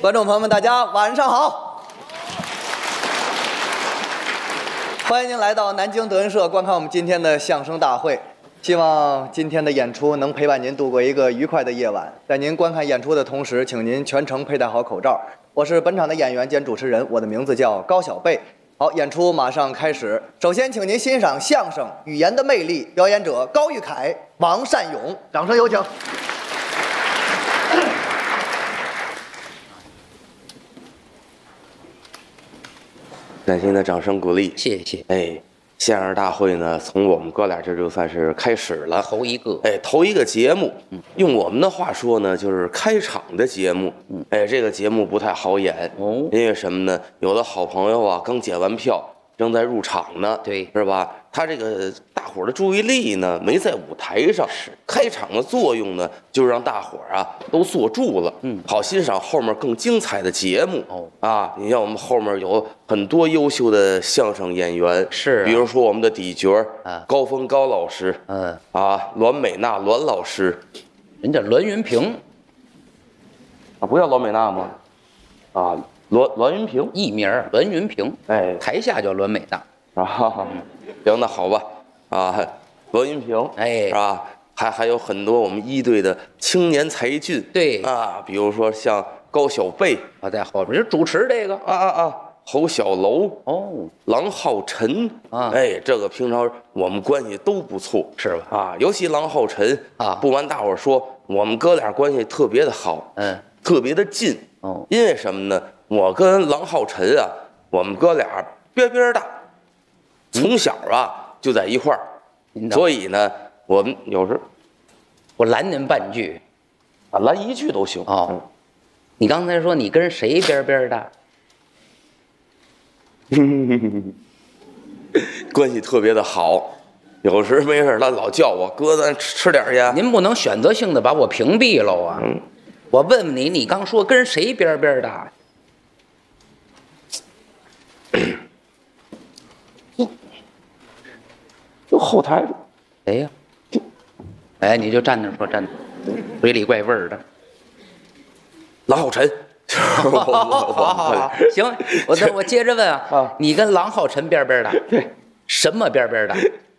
观众朋友们，大家晚上好！欢迎您来到南京德云社观看我们今天的相声大会。希望今天的演出能陪伴您度过一个愉快的夜晚。在您观看演出的同时，请您全程佩戴好口罩。我是本场的演员兼主持人，我的名字叫高小贝。好，演出马上开始。首先，请您欣赏相声《语言的魅力》，表演者高玉凯、王善勇，掌声有请。 感谢您的掌声鼓励， 谢谢。 哎，相声大会呢，从我们哥俩这就算是开始了， 头一个， 哎，头一个节目，用我们的话说呢，就是开场的节目，哎，这个节目不太好演， 哦， 因为什么呢？有的好朋友啊，刚检完票，正在入场呢， 对， 是吧？他这个大伙儿的注意力呢，没在舞台上， 是开场的作用呢，就是让大伙儿啊都坐住了，好欣赏后面更精彩的节目。 哦， 啊，你像我们后面有很多优秀的相声演员， 是啊比如说我们的底角啊高峰高老师，栾美娜栾老师， 人家栾云平， 啊，不叫栾美娜吗？啊，栾云平， 艺名栾云平， 哎， 台下叫栾美娜。 啊，行，那好吧，啊，栾云平， 哎是吧？还有很多我们一队的青年才俊， 对啊，比如说像高小贝， 我在后边就主持这个。 侯小楼， 哦， 郎浩辰，哎，这个平常我们关系都不错， 是吧？ 啊，尤其郎浩辰啊不瞒大伙儿说，我们哥俩关系特别的好，特别的近， 哦， 因为什么呢？我跟郎浩辰啊，我们哥俩边边大，从小啊就在一块儿，所以呢，我们有时我拦您半句啊拦一句都行。 哦。你刚才说你跟谁边边大？ 关系特别的好，有时没事他老叫我哥，咱吃点去。 您不能选择性的把我屏蔽了啊！我问问你，你刚说跟谁边边大？ 就后台， 谁呀？哎，你就站那儿说，站那儿，嘴里怪味儿的。 郎浩辰。 好，行，我接着问啊，你跟郎浩辰边边大？ 对， 什么边边大？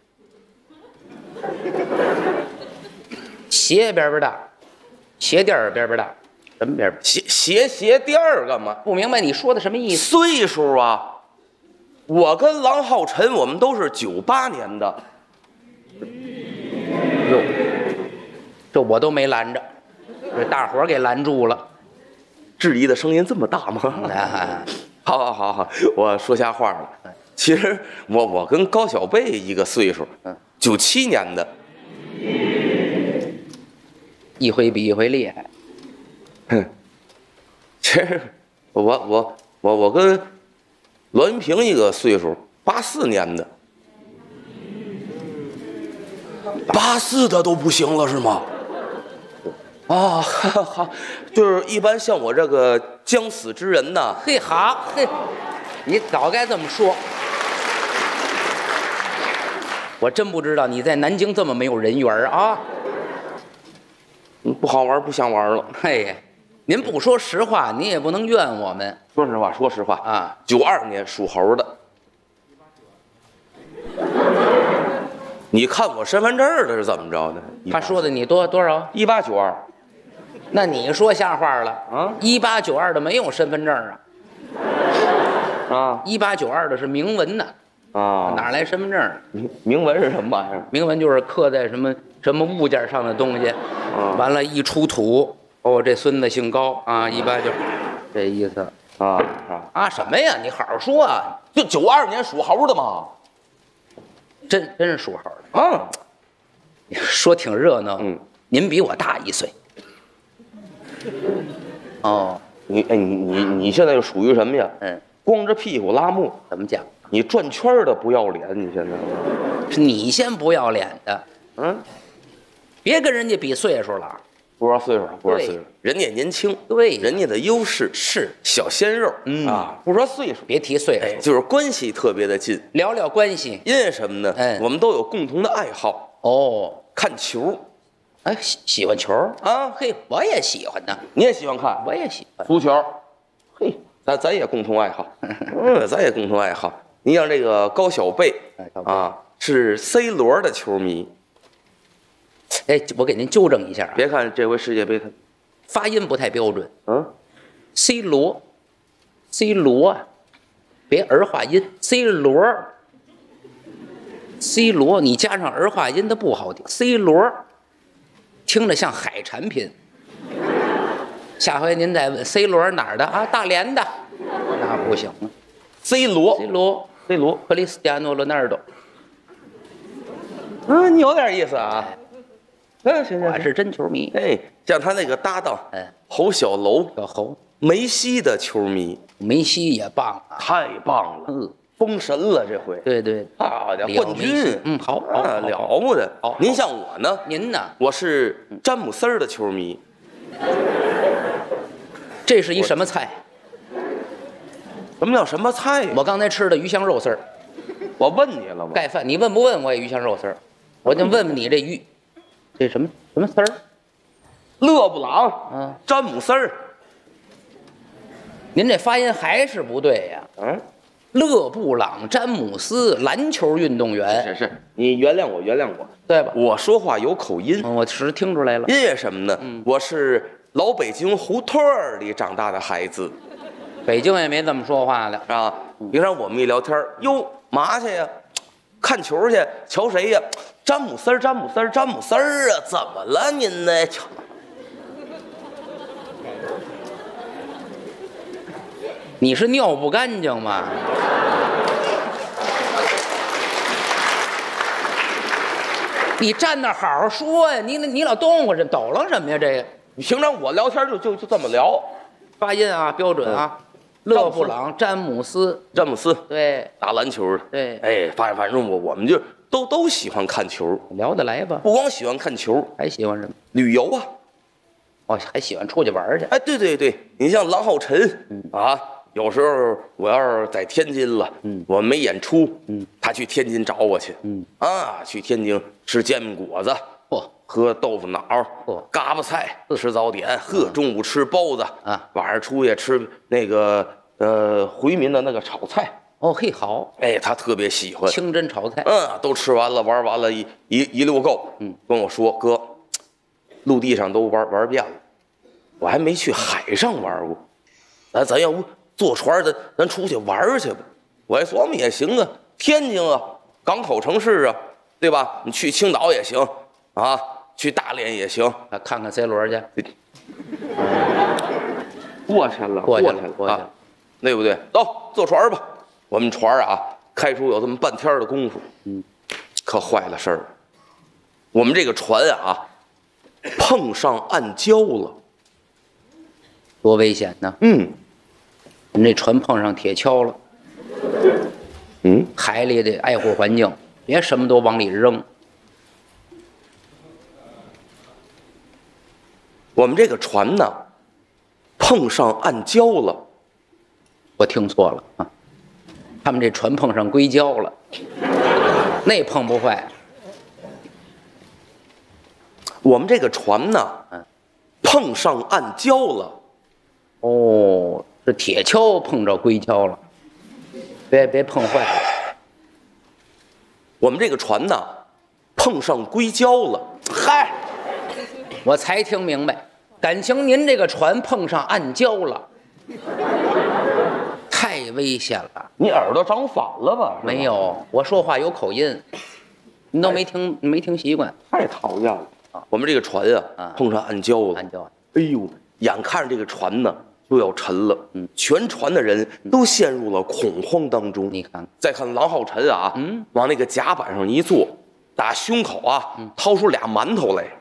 鞋边边大，鞋垫边边大，什么边边？ 鞋垫儿干嘛？ 不明白你说的什么意思？ 岁数啊，我跟郎浩辰我们都是98年的。 哟，这我都没拦着，这大伙儿给拦住了。 质疑的声音这么大吗？好，我说瞎话了。其实我跟高小贝一个岁数，97年的， 一回比一回厉害。 其实我跟栾云平一个岁数，84年的，84的都不行了是吗？啊，就是一般像我这个将死之人呐， 嘿，好，嘿，你早该这么说。我真不知道你在南京这么没有人缘啊！ 不好玩，不想玩了。 嘿，您不说实话，您也不能怨我们。 说实话啊 ，92年属猴的。你看我身份证的是怎么着的？ 他说的你多少 ？1892。 那你说瞎话了啊 ！1892的没有身份证啊！1892的是明文呢啊， 哪来身份证？ 明文是什么玩意儿？ 明文就是刻在什么物件上的东西，完了，一出土，哦，这孙子姓高啊，189，这意思啊什么呀？你好好说啊！ 就92年属猴的嘛， 真是属猴的啊！ 说挺热闹，您比我大1岁。哦， 你现在又属于什么呀？光着屁股拉磨， 怎么讲？ 你转圈的不要脸，你现在是你先不要脸的，别跟人家比岁数了， 不知道岁数，人家年轻， 对， 人家的优势是小鲜肉，不说岁数， 别提岁数， 就是关系特别的近， 聊聊关系， 因为什么呢？我们都有共同的爱好，看球。 哎，喜欢球啊？嘿，我也喜欢呢。 你也喜欢看？ 我也喜欢足球嘿，咱也共同爱好，咱也共同爱好。你像这个高小贝啊，是 C 罗的球迷。 哎，我给您纠正一下啊， 别看这回世界杯他发音不太标准。 嗯 ，C 罗啊，别儿化音 ，C 罗，你加上儿化音，它不好听。C 罗，听着像海产品。下回您再问 C 罗哪儿的啊？大连的，那不行了。 C 罗克里斯蒂亚诺·罗纳尔多， 你有点意思啊。行， 我是真球迷。 哎，像他那个搭档，侯小楼， 小侯， 梅西的球迷， 梅西也棒啊， 太棒了，封神了这回。 对， 好家伙，冠军， 好， 了不得。 好， 您像我呢？ 您呢？ 我是詹姆斯的球迷。 这是一什么菜？ 什么叫什么菜？ 我刚才吃的鱼香肉丝儿。 我问你了吗？ 盖饭，你问不问我也鱼香肉丝儿？我就问问你这鱼，这什么丝儿？ 勒布朗，詹姆斯。 您这发音还是不对呀。勒布朗·詹姆斯，篮球运动员。 是，你原谅我， 对吧？ 我说话有口音， 我是听出来了。 因为什么呢？我是老北京胡同里长大的孩子。 北京也没这么说话的啊！平常我们一聊天，哟，嘛去呀？看球去，瞧谁呀？詹姆斯啊！怎么了您呢？瞧， 你是尿不干净吗？你站那好好说呀！你老动活着抖楞什么呀？这个平常我聊天就这么聊， 发音啊标准啊。勒布朗·詹姆斯，对， 打篮球的， 对， 哎，反正我们就都喜欢看球， 聊得来吧？ 不光喜欢看球， 还喜欢什么？ 旅游啊， 还喜欢出去玩去。 哎，对，你像郎浩辰，啊，有时候我要是在天津了，我没演出，他去天津找我去，去天津吃煎饼果子，喝豆腐脑，嘎巴菜，吃早点，中午吃包子啊，晚上出去吃那个回民的那个炒菜。 好， 哎，他特别喜欢清真炒菜。 都吃完了，玩完了，一溜够，跟我说哥，陆地上都玩遍了，我还没去海上玩过，咱要不坐船咱出去玩去吧？我一琢磨也行啊，天津啊，港口城市啊，对吧？你去青岛也行啊。去大连也行， 看看 C 罗去。 过去了，对不对？走，坐船吧。我们船啊，开出有这么半天的功夫，可坏了事儿。我们这个船啊，碰上暗礁了， 多危险呢！您这船碰上铁锹了。海里得爱护环境，别什么都往里扔。 我们这个船呢，碰上暗礁了。 我听错了啊，他们这船碰上硅胶了，那碰不坏。 我们这个船呢，碰上暗礁了。 是铁锹碰着硅胶了，别碰坏了。 我们这个船呢，碰上硅胶了。 嗨，我才听明白，感情您这个船碰上暗礁了，太危险了。 你耳朵长反了吧？ 没有，我说话有口音，您都没听习惯。 太讨厌了啊！我们这个船啊，碰上暗礁了。 暗礁， 哎呦，眼看着这个船呢就要沉了，全船的人都陷入了恐慌当中。 你看， 再看郎浩辰啊，往那个甲板上一坐，打胸口啊掏出俩馒头来，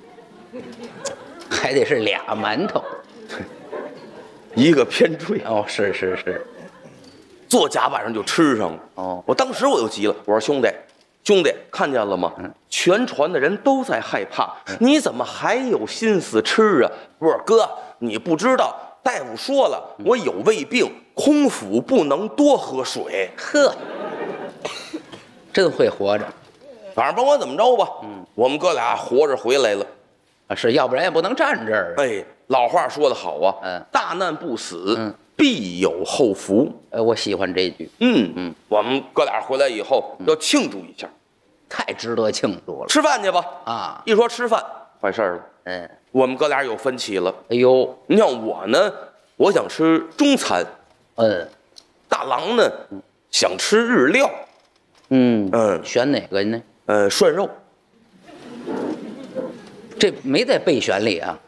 还得是俩馒头， 一个偏坠。 是， 坐甲板上就吃上了。我当时我就急了，我说兄弟，看见了吗？全船的人都在害怕，你怎么还有心思吃啊？不是哥，你不知道，大夫说了，我有胃病，空腹不能多喝水。 呵，真会活着。 反正甭管怎么着吧，我们哥俩活着回来了。 是，要不然也不能站这儿。 哎，老话说得好啊，大难不死， 必有后福。 我喜欢这句， 我们哥俩回来以后要庆祝一下， 太值得庆祝了。 吃饭去吧。 啊， 一说吃饭，坏事了。我们哥俩有分歧了。 哎呦， 你像我呢，我想吃中餐。大郎呢，想吃日料。 选哪个呢？ 涮肉。 这没在备选里啊。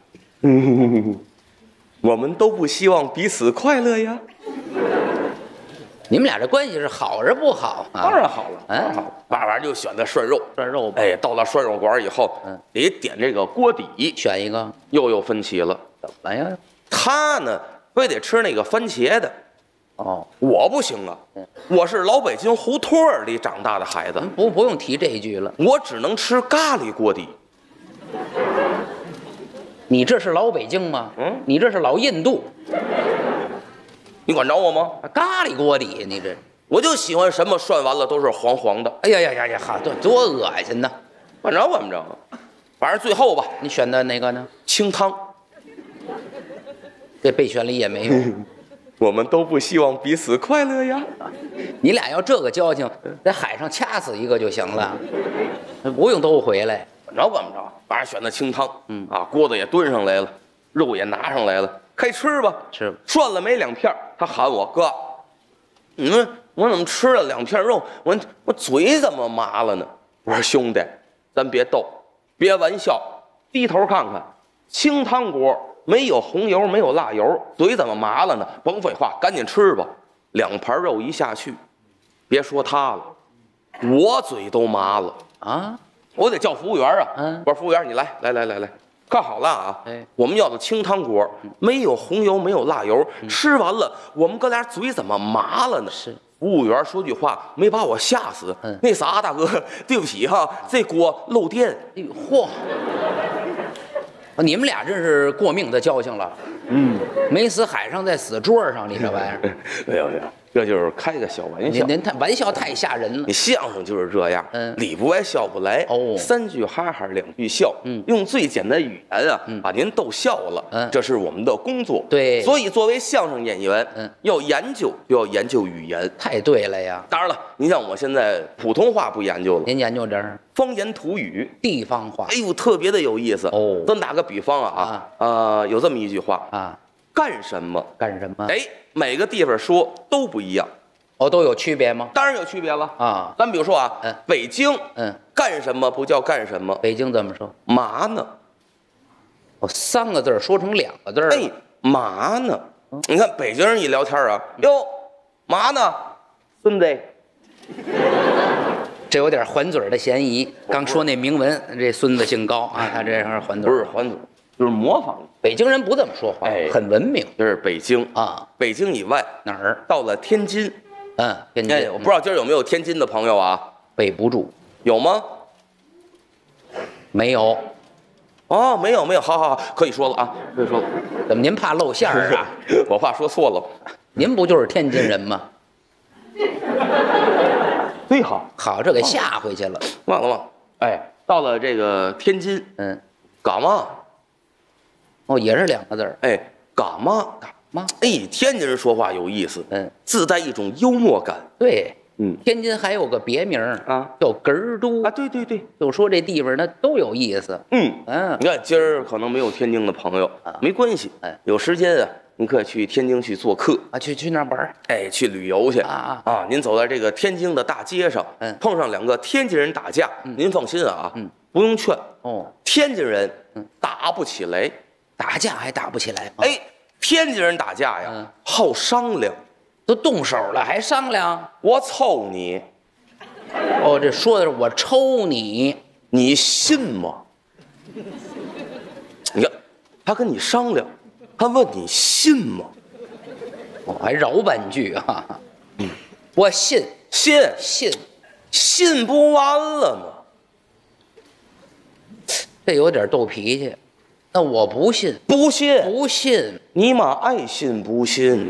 我们都不希望彼此快乐呀。 你们俩这关系是好是不好啊？ 当然好了，当然好了。晚上就选的涮肉， 涮肉吧。 到了涮肉馆以后，得点这个锅底， 选一个。 又有分歧了。 怎么了呀？ 他呢，非得吃那个番茄的。我不行啊，我是老北京胡同里长大的孩子， 不用提这一句了， 我只能吃咖喱锅底。 你这是老北京吗？你这是老印度。 你管着我吗？ 咖喱锅底，你这我就喜欢什么涮完了都是黄黄的。 哎呀，好多恶心呐！ 管着我们着，反正最后吧， 你选的哪个呢？ 清汤。 这备选里也没有。 我们都不希望彼此快乐呀。 你俩要这个交情，在海上掐死一个就行了，不用都回来。 管着管不着，反正选的清汤。锅子也端上来了，肉也拿上来了，开吃吧。 吃吧。 涮了没2片，他喊我哥，我怎么吃了2片肉，我嘴怎么麻了呢？我说兄弟，咱别逗，别玩笑，低头看看，清汤锅。没有红油，没有辣油，嘴怎么麻了呢？甭废话，赶紧吃吧。2盘肉一下去，别说他了，我嘴都麻了啊！我得叫服务员啊。我说服务员，你来，看好了啊！我们要的清汤锅，没有红油，没有辣油，吃完了，我们哥俩嘴怎么麻了呢？ 是。 服务员说句话没把我吓死。那啥，大哥，对不起哈，这锅漏电。 哎呦嚯！你们俩真是过命的交情了。没死海上，再死桌上，你这玩意儿。 哎呦，这就是开个小玩笑。 您玩笑太吓人了。 你相声就是这样，理不歪，笑不来。3句哈哈，2句笑。用最简单语言啊，把您逗笑了。这是我们的工作。 对。 所以作为相声演员，要研究就要研究语言。 太对了呀。 当然了，您像我现在普通话不研究了， 您研究点儿方言土语、 地方话。 哎呦，特别的有意思。咱打个比方啊，有这么一句话啊。干什么？ 干什么？ 每个地方说都不一样。 都有区别吗？ 当然有区别了啊。 咱比如说啊，北京，干什么不叫干什么？ 北京怎么说？ 嘛呢 ？3个字说成2个字。 嘛呢？你看北京人一聊天啊，哟，嘛呢，孙子？ 这有点还嘴的嫌疑。刚说那铭文，这孙子姓高啊，他这样还嘴。 不是还嘴。就是模仿。 北京人不这么说话，很文明。 这是北京啊， 北京以外哪儿？ 到了天津， 天津。 我不知道今儿有没有天津的朋友啊？ 背不住， 有吗？ 没有。 没有，好，可以说了啊，可以说了。 怎么您怕露馅儿啊？ 我怕说错了。 您不就是天津人吗？ 对，好， 这给吓回去了。 忘了。到了这个天津，干嘛？ 也是2个字。 干嘛？天津人说话有意思，自带一种幽默感。 对，天津还有个别名啊，叫哏儿都啊。 对， 就说这地方那都有意思。 你看今儿可能没有天津的朋友，没关系，有时间啊，您可以去天津去做客啊，去那玩去旅游去啊。您走在这个天津的大街上，碰上2个天津人打架，您放心啊，不用劝天津人打不起来。 打架还打不起来吗？ 天津人打架呀，好商量， 都动手了还商量？ 我抽你！ 这说的是我抽你， 你信吗？你看，他跟你商量，他问你信吗？ 还饶半句啊！我信， 信不完了吗？ 这有点斗脾气。那我不信， 不信，你妈爱信不信？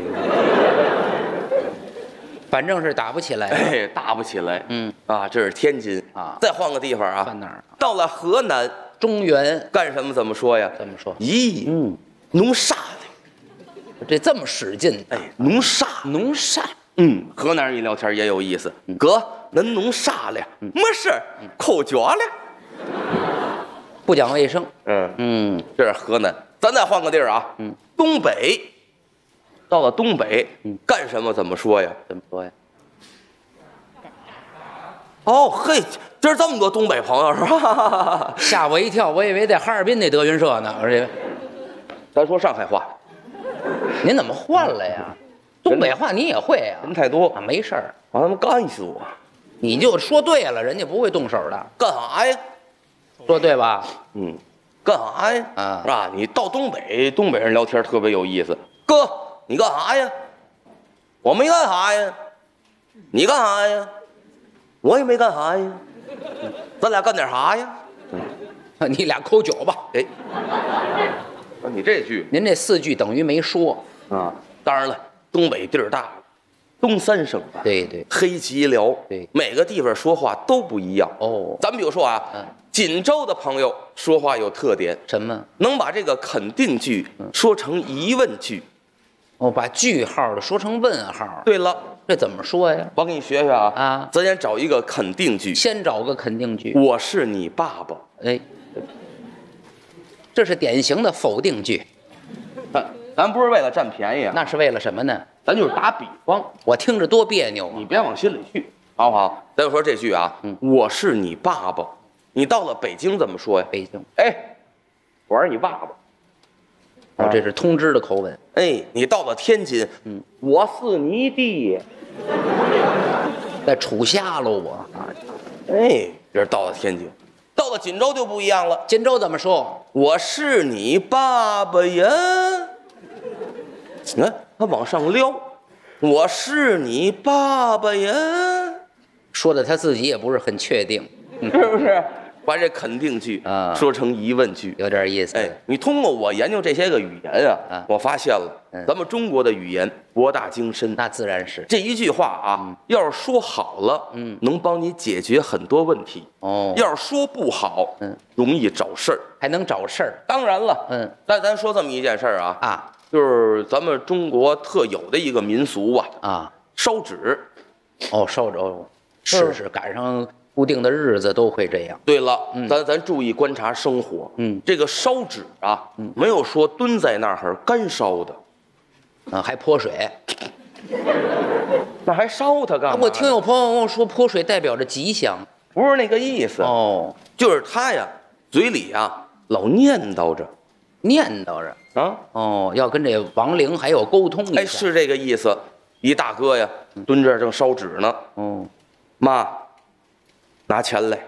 反正是打不起来， 打不起来。这是天津啊。再换个地方啊， 换哪儿？ 到了河南中原， 干什么？怎么说呀？ 怎么说？ 咦，弄啥嘞？ 这么使劲， 哎，弄啥？ 弄啥？ 河南人一聊天也有意思。哥，恁弄啥了？没事儿，抠脚了。 不讲卫生。 这是河南。咱再换个地儿啊。东北。到了东北，干什么怎么说呀？ 怎么说呀？ 哦嘿，今儿这么多东北朋友是吧？ 吓我一跳，我以为在哈尔滨那德云社呢。而且， 咱说上海话。 您怎么换了呀？东北话你也会呀？ 人太多啊，没事儿， 把他们干死我！ 你就说对了，人家不会动手的。 干啥呀？ 说对吧？ 干啥呀？啊，你到东北，东北人聊天特别有意思。哥，你干啥呀？我没干啥呀。你干啥呀？我也没干啥呀。咱俩干点啥呀？ 你俩抠脚吧。 哎，你这句， 您这4句等于没说啊。当然了，东北地儿大，东三省吧， 对对， 黑吉辽， 对， 每个地方说话都不一样。 哦， 咱比如说啊，锦州的朋友说话有特点， 什么？ 能把这个肯定句说成疑问句。 哦，把句号的说成问号。 对了， 这怎么说呀？ 我给你学学啊。 啊， 咱先找一个肯定句， 先找个肯定句。 我是你爸爸。 哎，这是典型的否定句。 咱不是为了占便宜啊， 那是为了什么呢？ 咱就是打比方。 我听着多别扭啊！ 你别往心里去，好不好？咱就说这句啊，我是你爸爸。你到了北京怎么说呀？ 北京， 哎，我是你爸爸。 哦，这是通知的口吻。 哎，你到了天津，我是你爹。 在处下喽我。 哎，这是到了天津，到了锦州就不一样了。 锦州怎么说？ 我是你爸爸呀。你看他往上撩，我是你爸爸呀。 说的他自己也不是很确定， 是不是？把这肯定句啊说成疑问句， 有点意思。 哎，你通过我研究这些个语言啊，我发现了，咱们中国的语言博大精深。 那自然是这一句话啊，要是说好了，能帮你解决很多问题。 哦， 要是说不好，容易找事儿， 还能找事儿。 当然了，但咱说这么一件事儿啊，就是咱们中国特有的一个民俗啊，烧纸。 哦，烧纸哦，是赶上固定的日子都会这样。 对了，咱注意观察生活。这个烧纸啊，没有说蹲在那儿干烧的， 还泼水。 那还烧它干嘛？ 我听有朋友跟我说，泼水代表着吉祥， 不是那个意思哦， 就是他呀，嘴里呀老念叨着啊， 哦，要跟这亡灵还有沟通一下。 哎，是这个意思。一大哥呀，蹲这儿正烧纸呢。妈，拿钱来，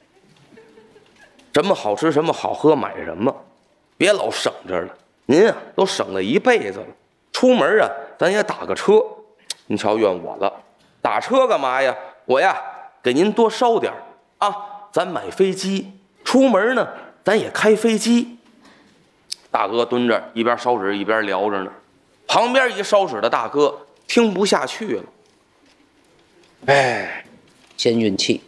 什么好吃什么好喝买什么，别老省着了。您啊都省了一辈子了，出门啊咱也打个车。您瞧怨我了，打车干嘛呀？我呀给您多烧点啊，咱买飞机，出门呢咱也开飞机。大哥蹲着一边烧纸一边聊着呢，旁边一烧纸的大哥听不下去了，哎， 先运气，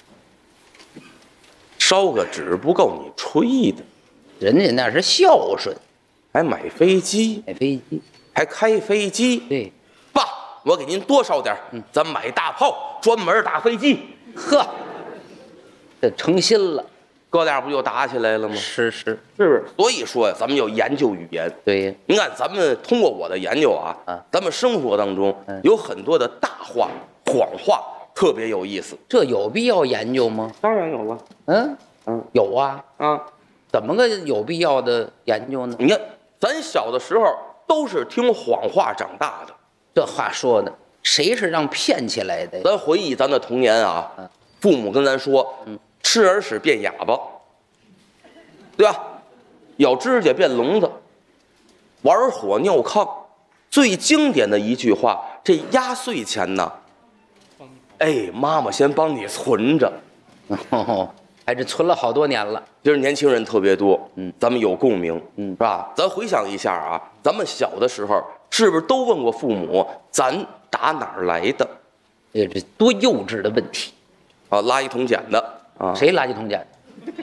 烧个纸不够你吹的， 人家那是孝顺， 还买飞机， 买飞机， 还开飞机。 对， 爸，我给您多烧点，咱买大炮，专门打飞机。 呵，这成心了， 哥俩不就打起来了吗？ 是不是？所以说呀，咱们要研究语言。 对呀， 您看，咱们通过我的研究啊，咱们生活当中有很多的大话、谎话，特别有意思。 这有必要研究吗？ 当然有了。 有啊。怎么个有必要的研究呢？ 你看，咱小的时候都是听谎话长大的。 这话说的，谁是让骗起来的？ 咱回忆咱的童年啊，父母跟咱说，吃耳屎变哑巴，对吧？咬指甲变聋子，玩火尿炕。最经典的一句话，这压岁钱呢，哎，妈妈先帮你存着。 还是存了好多年了。 今儿年轻人特别多，咱们有共鸣，是吧？咱回想一下啊，咱们小的时候是不是都问过父母，咱打哪儿来的？ 这多幼稚的问题啊！垃圾桶捡的啊？ 谁垃圾桶捡的？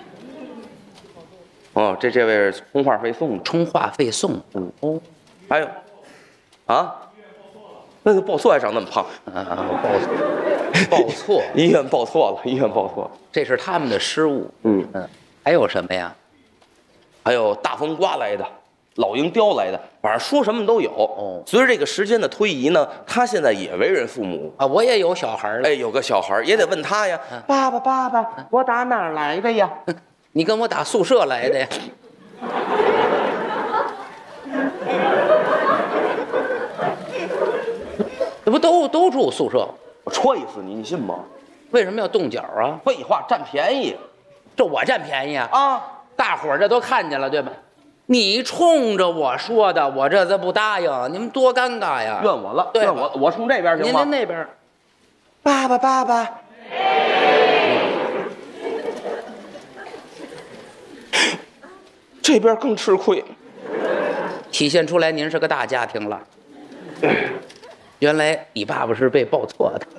哦，这位是充话费送的， 充话费送。 还有啊？那个报错还长那么胖啊，报错， 医院报错了，医院报错了， 这是他们的失误。还有什么呀？ 还有大风刮来的，老鹰叼来的，反正说什么都有。随着这个时间的推移呢，他现在也为人父母啊，我也有小孩了。 哎，有个小孩也得问他呀，爸爸爸爸，我打哪儿来的呀？ 你跟我打宿舍来的呀？这不都住宿舍？ 我戳一次你，你信吗？ 为什么要动脚啊？ 废话，占便宜。 这我占便宜啊！ 啊， 大伙儿这都看见了，对吧？你冲着我说的，我这不答应，你们多尴尬呀！ 怨我了， 对， 怨我冲这边行吗？ 您那边， 爸爸爸爸，这边更吃亏， 体现出来您是个大家庭了。原来你爸爸是被报错的，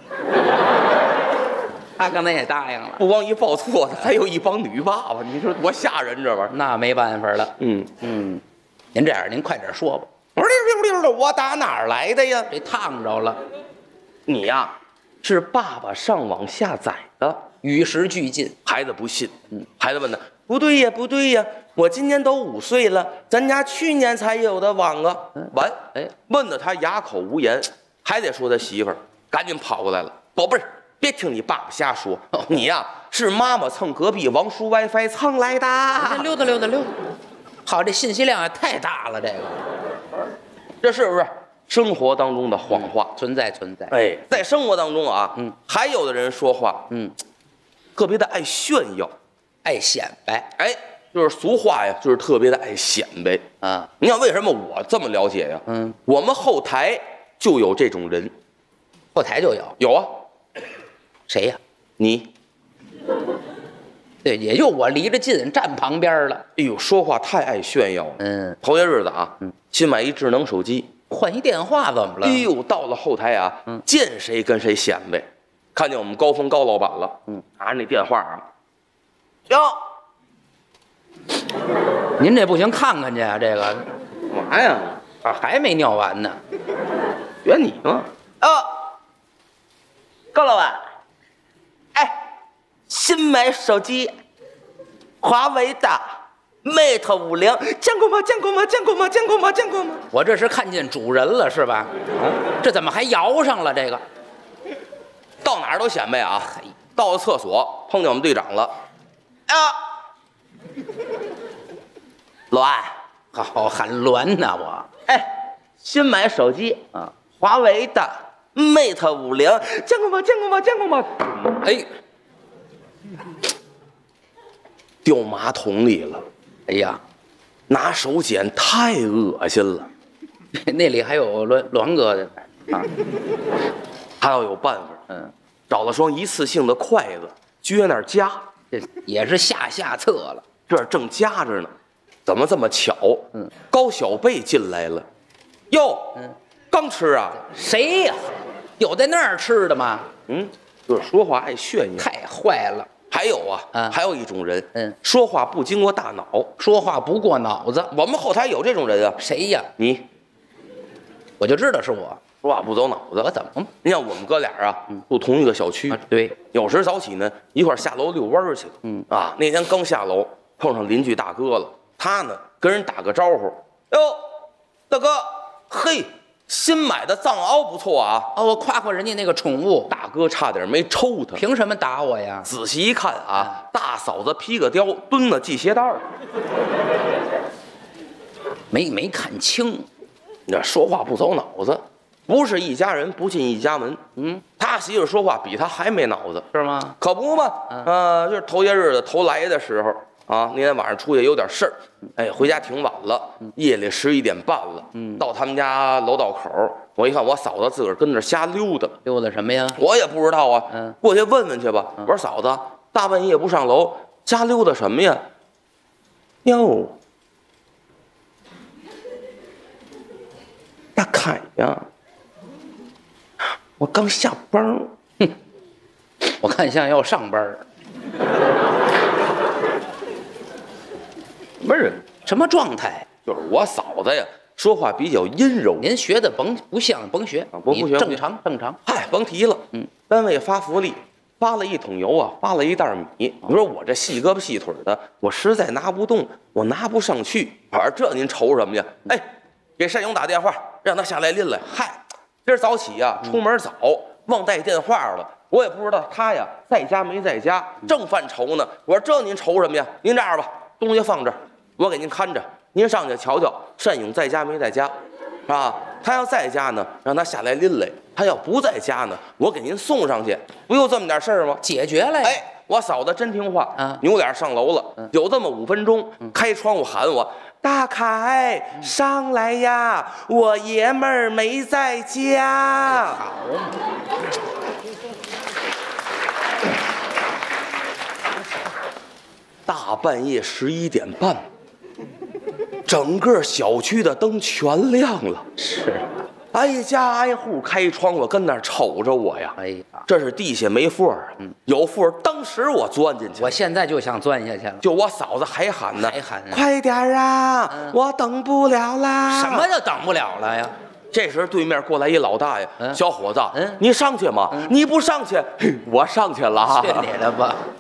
他刚才也答应了。 不光一报错的，还有一帮女爸爸，你说多吓人这玩意儿。 那没办法了。您这样，您快点说吧。 我说溜溜的，我打哪儿来的呀？ 这烫着了。 你呀，是爸爸上网下载的。 与时俱进， 孩子不信。孩子问他，不对呀，不对呀，我今年都5岁了，咱家去年才有的网啊。完，问得他哑口无言。还得说他媳妇儿赶紧跑过来了，宝贝儿，别听你爸爸瞎说，你呀是妈妈蹭隔壁王叔 WiFi 蹭来的。 溜达溜达溜达，好，这信息量也太大了， 这是不是生活当中的谎话？ 存在。 哎，在生活当中啊，还有的人说话，特别的爱炫耀， 爱显摆， 哎，就是俗话呀，就是特别的爱显摆啊。 你看为什么我这么了解呀？我们后台就有这种人， 后台就有啊。 谁呀？ 你。 对，也就我离着近站旁边了。 哎呦，说话太爱炫耀了。头些日子啊，新买一智能手机， 换一电话怎么了？ 哎呦，到了后台啊，见谁跟谁显摆。看见我们高峰高老板了，拿着那电话啊，哟， 您这不行，看看去啊，这个干嘛呀？ 啊，还没尿完呢。 圆你吗？高老板，哎，新买手机，华为的 Mate 50，见过吗？见过吗？见过吗？见过吗？见过吗？ 我这是看见主人了是吧？这怎么还摇上了？这个到哪儿都显摆啊！到了厕所碰见我们队长了，栾， 好喊栾呢我。 哎，新买手机啊，华为的 Mate 50，见过吗？见过吗？见过吗？ 哎， 掉马桶里了。 哎呀， 拿手捡太恶心了。 那里还有栾哥的啊。 他要有办法，找了双一次性的筷子，撅那儿夹， 这也是下策了。 这儿正夹着呢，怎么这么巧？高小贝进来了，哟，刚吃啊？ 谁呀？有在那儿吃的吗？ 就是说话爱炫耀， 太坏了。 还有啊，还有一种人，说话不经过大脑， 说话不过脑子。 我们后台有这种人啊。 谁呀？ 你， 我就知道是我。 说话不走脑子。 我怎么？ 你像我们哥俩啊，住同一个小区， 对， 有时早起呢，一块下楼遛弯儿去。那天刚下楼，碰上邻居大哥了，他呢跟人打个招呼，哟，大哥，嘿，新买的藏獒不错啊。 我夸夸人家那个宠物。 大哥差点没抽他。 凭什么打我呀？ 仔细一看啊，大嫂子披个貂，蹲了系鞋带儿。 没看清。 你这说话不走脑子。不是一家人不进一家门。他媳妇说话比他还没脑子， 是吗？ 可不嘛。就是头些日子头来的时候啊，那天晚上出去有点事儿，哎，回家挺晚了，夜里11点半了。到他们家楼道口，我一看我嫂子自个儿跟那儿瞎溜达。 溜达什么呀？ 我也不知道啊。过去问问去吧。我说嫂子，大半夜不上楼，瞎溜达什么呀？哟，大凯呀！我刚下班， 我看像要上班。 不是什么状态？ 就是我嫂子呀， 说话比较阴柔。 您学的不像，甭学， 不学正常。 嗨，甭提了。单位发福利，发了1桶油啊，发了1袋米。你说我这细胳膊细腿的，我实在拿不动，我拿不上去。这您愁什么呀？哎，给单勇打电话，让他下来拎来。嗨，今儿早起呀，出门早，忘带电话了。我也不知道他呀在家没在家，正犯愁呢。我说这您愁什么呀？您这样吧，东西放这儿，我给您看着，您上去瞧瞧，单勇在家没在家，是吧？他要在家呢，让他下来拎来；他要不在家呢，我给您送上去，不就这么点事儿吗？ 解决了呀。 哎，我嫂子真听话，扭脸上楼了。有这么5分钟，开窗户喊我：“大凯，上来呀，我爷们儿没在家。” 好嘛。 大半夜11点半，整个小区的灯全亮了， 是， 挨家挨户开窗户跟那儿瞅着我呀。 哎呀， 这是地下没缝儿，有缝儿，当时我钻进去。 我现在就想钻下去了。 就我嫂子还喊呢， 还喊呢， 快点啊，我等不了啦！ 什么就等不了了呀？ 这时对面过来一老大爷，小伙子， 嗯， 你上去吗？你不上去，我上去了。 去你的吧！